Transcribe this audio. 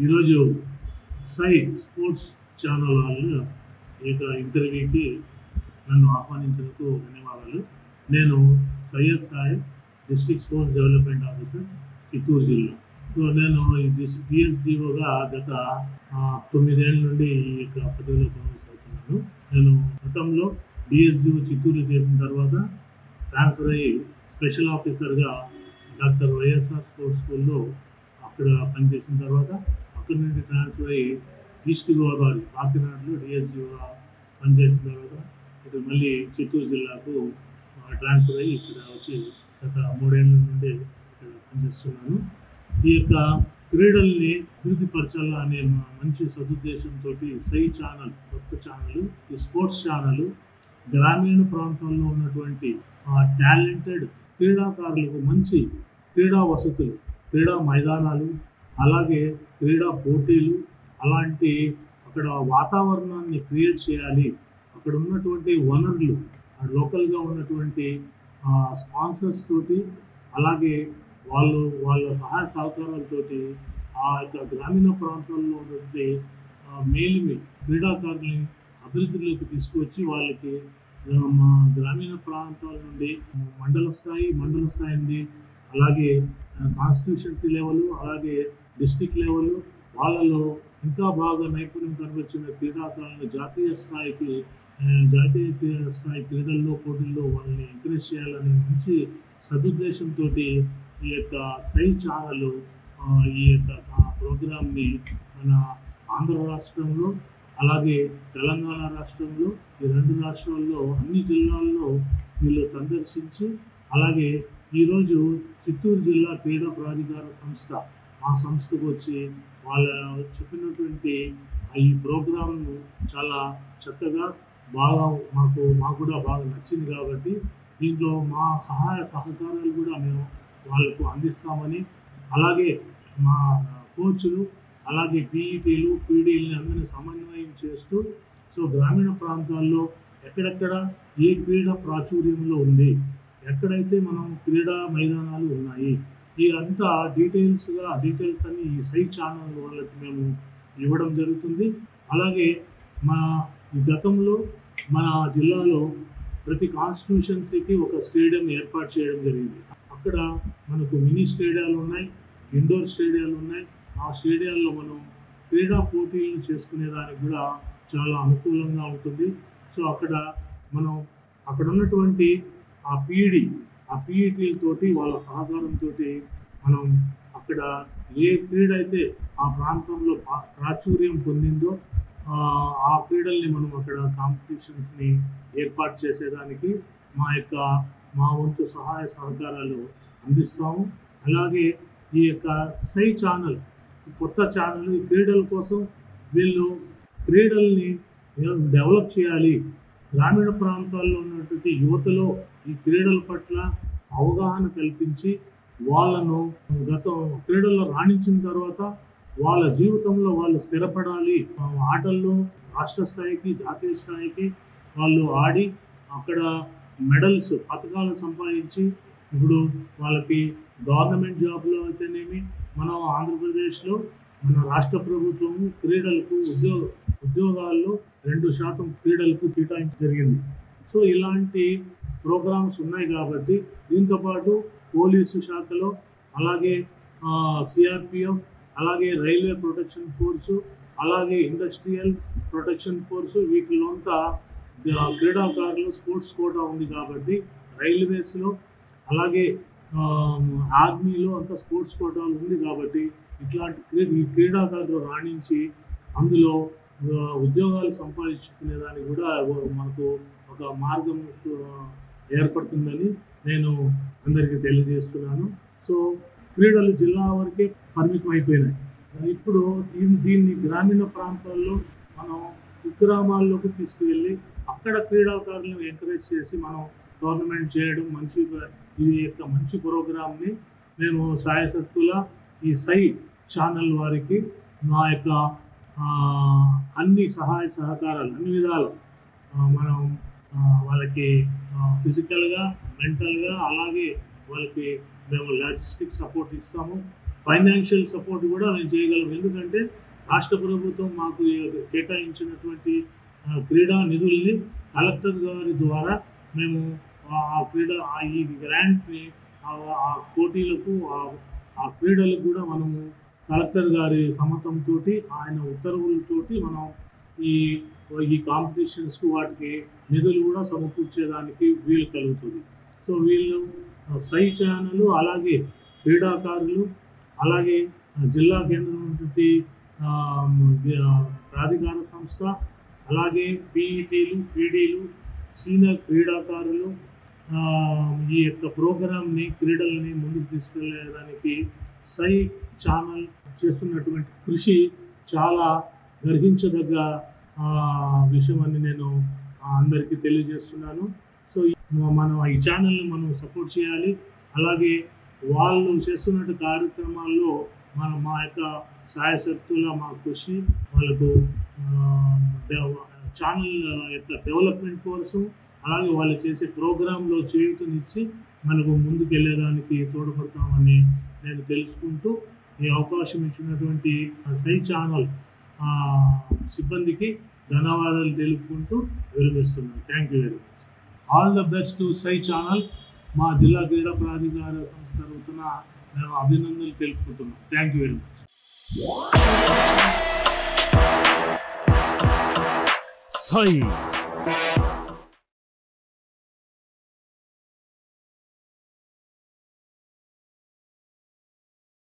ఈరోజు సై sports channel వాళ్ళు ఈ ఇంటర్వ్యూకి నన్ను ఆహ్వానించినందుకు ధన్యవాదాలు. నేను Syed Saheb, district sports development officer, Chittoor జిల్లా. సో నేను ఈ డిఎస్డిఓగా గత 9 ఏళ్ళ నుండి ఈ యొక్క పదవిలో కొనసాగుతున్నాను. నేను గతంలో డిఎస్డిఓ చిత్తూరులో చేసిన తర్వాత ట్రాన్స్ఫర్ అయ్యి స్పెషల్ ఆఫీసర్గా డాక్టర్ వైఎస్ఆర్ స్పోర్ట్స్ స్కూల్లో అక్కడ పనిచేసిన తర్వాత అక్కడి నుండి ట్రాన్స్ఫర్ అయ్యి ఈస్ట్ గోదావరి కాకినాడలో డిఎస్డిఓగా పనిచేసిన తర్వాత ఇక్కడ మళ్ళీ చిత్తూరు జిల్లాకు ట్రాన్స్ఫర్ అయ్యి ఇక్కడ వచ్చి గత 3 ఏళ్ళ నుండి ఇక్కడ పనిచేస్తున్నాను. ఈ యొక్క క్రీడల్ని అభివృద్ధిపరచాలా అనే మంచి సదుద్దేశంతో సై ఛానల్, కొత్త ఛానల్, ఈ స్పోర్ట్స్ ఛానల్ గ్రామీణ ప్రాంతాల్లో ఉన్నటువంటి టాలెంటెడ్ క్రీడాకారులకు మంచి క్రీడా వసతులు, క్రీడా మైదానాలు, అలాగే క్రీడా పోటీలు, అలాంటి అక్కడ వాతావరణాన్ని క్రియేట్ చేయాలి. అక్కడ ఉన్నటువంటి వనరులు, లోకల్గా ఉన్నటువంటి స్పాన్సర్స్ తోటి, అలాగే వాళ్ళ సహాయ సహకారాలతోటి ఆ యొక్క గ్రామీణ ప్రాంతాల్లో ఉన్నటువంటి మేలిమి క్రీడాకారుల్ని అభివృద్ధిలోకి తీసుకువచ్చి వాళ్ళకి మా గ్రామీణ ప్రాంతాల నుండి మండల స్థాయి నుండి అలాగే కాన్స్టిట్యూషన్సీ లెవెల్, అలాగే డిస్ట్రిక్ట్ లెవెల్, వాళ్ళలో ఇంకా బాగా నైపుణ్యం కనబరిచిన క్రీడాకారులను జాతీయ స్థాయి క్రీడల్లో, పోటీల్లో వాళ్ళని ఎంకరేజ్ చేయాలనే మంచి సదుద్దేశంతో ఈ యొక్క సై ఛానల్ ఈ యొక్క ప్రోగ్రామ్ని మన ఆంధ్ర రాష్ట్రంలో, అలాగే తెలంగాణ రాష్ట్రంలో, ఈ 2 రాష్ట్రాల్లో అన్ని జిల్లాల్లో వీళ్ళు సందర్శించి, అలాగే ఈరోజు చిత్తూరు జిల్లా క్రీడా ప్రాధికార సంస్థ ఆ సంస్థకు వచ్చి వాళ్ళ చెప్పినటువంటి ఈ ప్రోగ్రాంను చాలా చక్కగా బాగా మాకు కూడా బాగా నచ్చింది. కాబట్టి దీంట్లో మా సహాయ సహకారాలు కూడా మేము వాళ్ళకు అందిస్తామని, అలాగే మా కోచ్లు, అలాగే పీఈటీలు, పీడీలని అందరినీ సమన్వయం చేస్తూ, సో గ్రామీణ ప్రాంతాల్లో ఎక్కడెక్కడ ఏ క్రీడా ప్రాచుర్యంలో ఉంది, ఎక్కడైతే మనం క్రీడా మైదానాలు ఉన్నాయి, ఈ అంతా డీటెయిల్స్ అన్ని ఈ సై ఛానల్ వాళ్ళకి మేము ఇవ్వడం జరుగుతుంది. అలాగే ఈ గతంలో మన జిల్లాలో ప్రతి కాన్స్టిట్యూషన్సీకి ఒక స్టేడియం ఏర్పాటు చేయడం జరిగింది. అక్కడ మనకు మినీ స్టేడియాలు ఉన్నాయి, ఇండోర్ స్టేడియాలు ఉన్నాయి. ఆ స్టేడియాల్లో మనం క్రీడా పోటీలను చేసుకునేదానికి కూడా చాలా అనుకూలంగా ఉంటుంది. సో అక్కడ ఉన్నటువంటి ఆ పీఈటీలతోటి వాళ్ళ సహకారంతో మనం అక్కడ ఏ క్రీడ అయితే ఆ ప్రాంతంలో ప్రాచుర్యం పొందిందో ఆ క్రీడల్ని మనం అక్కడ కాంపిటీషన్స్ని ఏర్పాటు చేసేదానికి మా వంతు సహాయ సహకారాలు అందిస్తాము. అలాగే ఈ యొక్క సై ఛానల్, కొత్త ఛానల్, ఈ క్రీడల కోసం వీళ్ళు క్రీడల్ని డెవలప్ చేయాలి. గ్రామీణ ప్రాంతాల్లో ఉన్నటువంటి యువతలో ఈ క్రీడల పట్ల అవగాహన కల్పించి వాళ్ళను క్రీడల్లో రాణించిన తర్వాత వాళ్ళ జీవితంలో వాళ్ళు స్థిరపడాలి. ఆటల్లో రాష్ట్ర స్థాయికి, జాతీయ స్థాయికి వాళ్ళు ఆడి అక్కడ మెడల్స్, పథకాలు సంపాదించి ఇప్పుడు వాళ్ళకి గవర్నమెంట్ జాబ్లో అయితేనేమి, మన ఆంధ్రప్రదేశ్లో మన రాష్ట్ర ప్రభుత్వం క్రీడలకు ఉద్యోగాల్లో 2% క్రీడలకు కేటాయించడం జరిగింది. సో ఇలాంటి ప్రోగ్రామ్స్ ఉన్నాయి. కాబట్టి దీంతోపాటు పోలీసు శాఖలో, అలాగే సిఆర్పిఎఫ్, అలాగే రైల్వే ప్రొటెక్షన్ ఫోర్సు, అలాగే ఇండస్ట్రియల్ ప్రొటెక్షన్ ఫోర్సు, వీటిలో అంతా క్రీడాకారులు స్పోర్ట్స్ కోటా ఉంది. కాబట్టి రైల్వేస్లో, అలాగే ఆర్మీలో అంతా స్పోర్ట్స్ కోటాలు ఉంది. కాబట్టి ఈ క్రీడాకారులు రాణించి అందులో ఉద్యోగాలు సంపాదించుకునేదానికి కూడా మనకు ఒక మార్గం ఏర్పడుతుందని నేను అందరికీ తెలియజేస్తున్నాను. సో క్రీడలు జిల్లా వరకే పరిమితం అయిపోయినాయి. ఇప్పుడు దీన్ని గ్రామీణ ప్రాంతాల్లో మనం కుగ్రామాల్లోకి తీసుకువెళ్ళి అక్కడ క్రీడాకారులను ఎంకరేజ్ చేసి మనం గవర్నమెంట్ చేయడం ఇది యొక్క మంచి ప్రోగ్రామ్ని మేము సాయశక్తుల ఈ సై ఛానల్ వారికి మా యొక్క అన్ని సహాయ సహకారాలు అన్ని విధాలు మనం వాళ్ళకి ఫిజికల్గా, మెంటల్గా, అలాగే వాళ్ళకి మేము లాజిస్టిక్ సపోర్ట్ ఇస్తాము. ఫైనాన్షియల్ సపోర్ట్ కూడా మేము చేయగలం. ఎందుకంటే రాష్ట్ర ప్రభుత్వం మాకు కేటాయించినటువంటి క్రీడా నిధుల్ని కలెక్టర్ గారి ద్వారా మేము ఈ గ్రాంట్ని ఆ పోటీలకు ఆ క్రీడలకు కూడా మనము కలెక్టర్ గారి సమ్మతంతో ఆయన ఉత్తర్వులతోటి మనం ఈ కాంపిటీషన్స్కు వాటికి నిధులు కూడా సమకూర్చేదానికి వీలు కలుగుతుంది. సో వీళ్ళు సై ఛానల్, అలాగే క్రీడాకారులు, అలాగే జిల్లా కేంద్రం నుండి ప్రాధికార సంస్థ, అలాగే పీఈటీలు, పీడీలు, సీనియర్ క్రీడాకారులు ఈ యొక్క ప్రోగ్రామ్ని, క్రీడల్ని ముందుకు తీసుకెళ్ళడానికి సై ఛానల్ చేస్తున్నటువంటి కృషి చాలా గర్హించదగ్గ విషయం అని నేను అందరికీ తెలియజేస్తున్నాను. సో మనం ఈ ఛానల్ని మనం సపోర్ట్ చేయాలి. అలాగే వాళ్ళు చేస్తున్న కార్యక్రమాల్లో మా యొక్క సాయశక్తుల మా కృషి వాళ్ళకు ఛానల్ యొక్క డెవలప్మెంట్ కోసం, అలాగే వాళ్ళు చేసే ప్రోగ్రాంలో చేయూతనిచ్చి మనకు ముందుకు వెళ్ళేదానికి తోడ్పడతామని నేను తెలుసుకుంటూ ఈ అవకాశం ఇచ్చినటువంటి సై ఛానల్ సిబ్బందికి ధన్యవాదాలు తెలుపుకుంటూ విరమిస్తున్నాను. Thank you very much. All the best to Sai channel. మా జిల్లా క్రీడా ప్రాధికార సంస్థ తరఫున మేము అభినందనలు తెలుపుకుంటున్నాం. Thank you very much. Syed